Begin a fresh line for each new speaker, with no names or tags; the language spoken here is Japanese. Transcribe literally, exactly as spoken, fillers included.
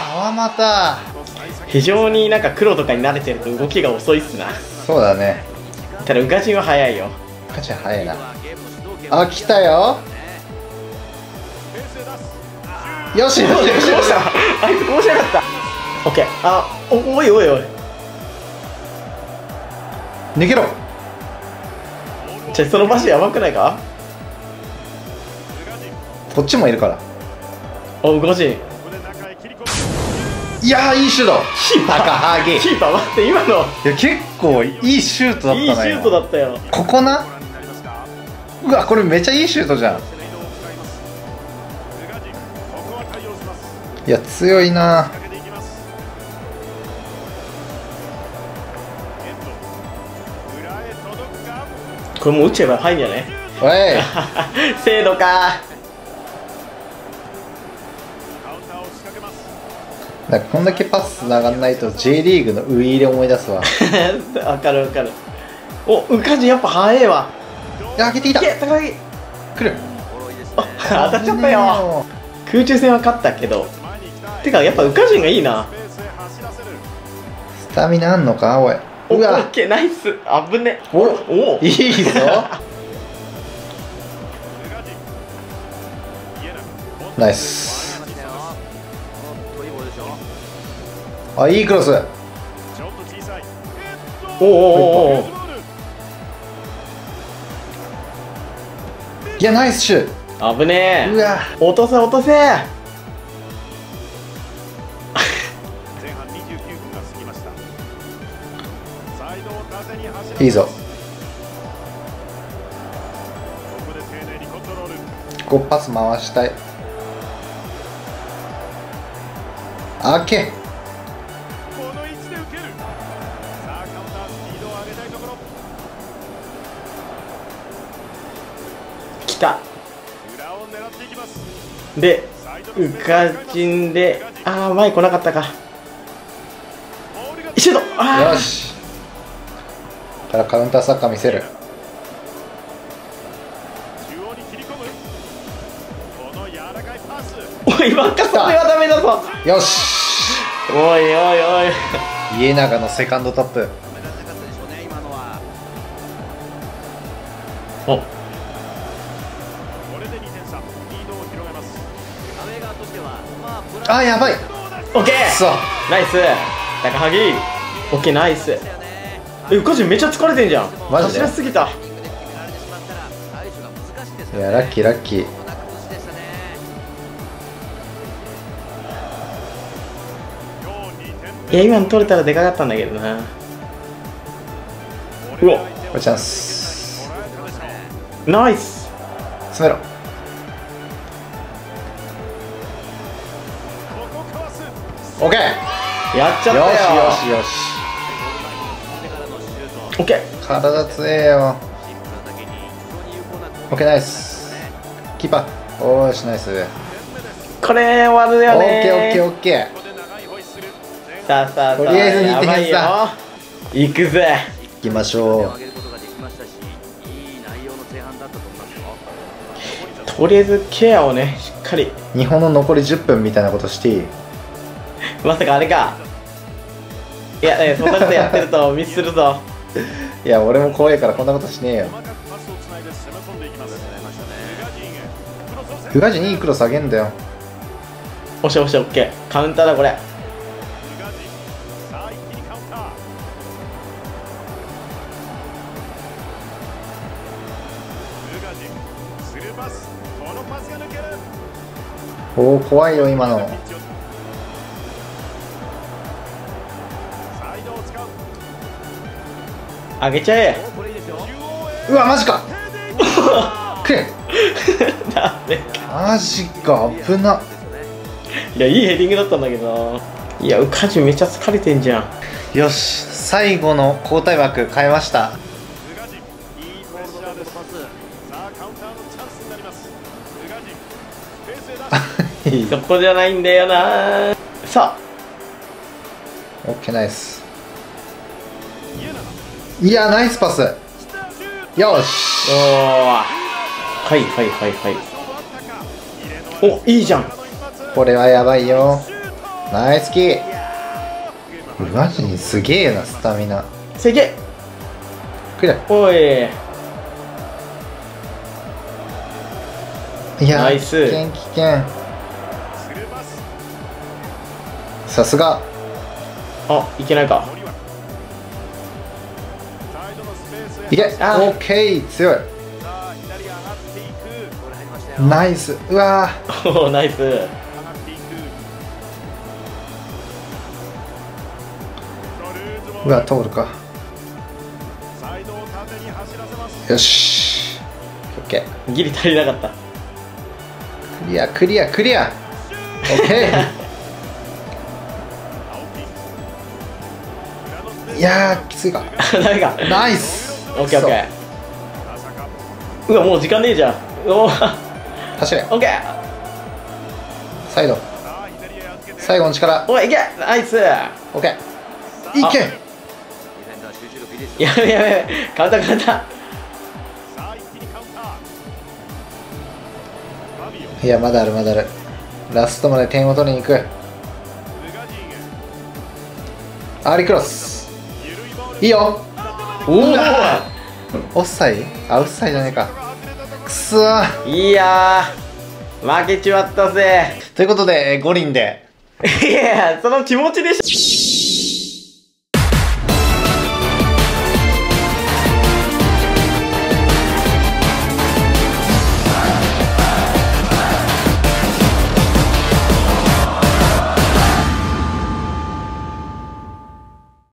川又
非常になんか黒とかに慣れてると動きが遅いっすな。
そうだね。
ただウカジンは速いよ。
ウカジン速いな。あ、来たよ。よしよしよしよし。
あいつこうしなかった。オッケー。あ、おおいおいおい、
逃げろ。
チェストのバシやばくないか。
こっちもいるから。
お、ウカジン。
いやー、いいシュート。
キーパー
高ハゲ。
キーパー待って、今の
いや、結構いいシュートだったな。
いいシュートだったよ。
ここな。うわ、これめっちゃいいシュートじゃん。いや、強いな。
これもう打ちちゃえば入んじゃね。
おい
精度か。
だからこんだけパスつながんないと J リーグのウイイレ思い出すわ。
わかるわかる。お、ウカジンやっぱ速えわ。
いや、上げてきた。
いけ、高木。
来る。
あ、当たっちゃったよ。空中戦は勝ったけど、てかやっぱウカジンがいいな。
スタミナあんのか、おい。
お、オ
うわ、
ッケー、ナイス。あぶね。
お
お、
いいぞ。ナイス。あ、いいクロス。
おおおお。
いやナイスシュー。
危ねえ。
うわ
落とせ落とせ。
前半にじゅうきゅうふんが過ぎました。サイドを縦に走る。
いいぞ。
ここで丁寧にコントロール。
ここパス回したい。あけ。
この位置で受ける。さあカウンタースピードを上げたいところ。
来た。
裏を狙っていきます。
でウカジンで、ああ前来なかったか。シュート。あ
よし。からカウンターサッカー見せる。
中央に切り込む。この柔らかいパス。
おいバカ、それはダメだぞ。
よし。
おいおいおい。
家長のセカンドトップ。
お
これでにてん差。リードを広げます。
あ、やばい。
オッケー。
そう。
ナイス高萩。オッケーナイス。え、ウカジンめっちゃ疲れてんじゃん。
マジで
走らすぎた。
いやラッキーラッキー。
いや今の取れたらでかかったんだけどな。うわ
これチャンス。
ナイス。
詰めろ。オッケー。
やっちゃったよ。
よしよしよし。
オッケー。
体強えよ。オッケーナイス。キーパー。おーしナイス。
これ終わるよ
オッ
ね。
ケーオッケーオッケー。
さあさあさあ、
とりあえずにてん差。
やばいよ。行くぜ。
行きましょう。
とりあえずケアをねしっかり。
日本の残りじゅっぷんみたいなことしていい？
まさかあれか。いや、ね、そんなことやってるとミスするぞ。
いや俺も怖いからこんなことしねえよ。宇賀神いいクロス上げんだよ。
押し押しオッケー。カウンターだこれ。
おお怖いよ今の。
上げちゃえ。
うわマジか。くれ。
ダメ。
マジか危な。
いやいいヘディングだったんだけどな。いやウカジンめっちゃ疲れてんじゃん。
よし最後の交代枠変えました。
そこじゃないんだよな。さあ
オッケーナイス。いやナイスパス。よし。
おーはいはいはいはい。おいいじゃん。
これはやばいよ。ナイスキー。宇賀神すげえなスタミナ。
せけ。
くれ。
おい。
いや
ナイス。
危険危険。さすが。
あいけないか。
いけ。オッケー強い。ナイス。うわ
おナイス。
うわ通るか。よしオッケー。
ギリ足りなかった。
クリアクリアクリア。オッケー。いやーきついか。
ダメか。
ナイス。
オッケーオッケー。うわもう時間ねえじゃん。お
走れ。
オッケー。
サイド最後の力。
おいいけ。ナイス。
オッケーいけ。
やべやべカウンターカウンタ
ー。いやまだあるまだある。ラストまで点を取りに行く。アーリークロスいいよ。
おお
オフサイド。あオフサイドじゃねえか。くそー。
いやー負けちまったぜ。
ということで五輪で
いやその気持ちでし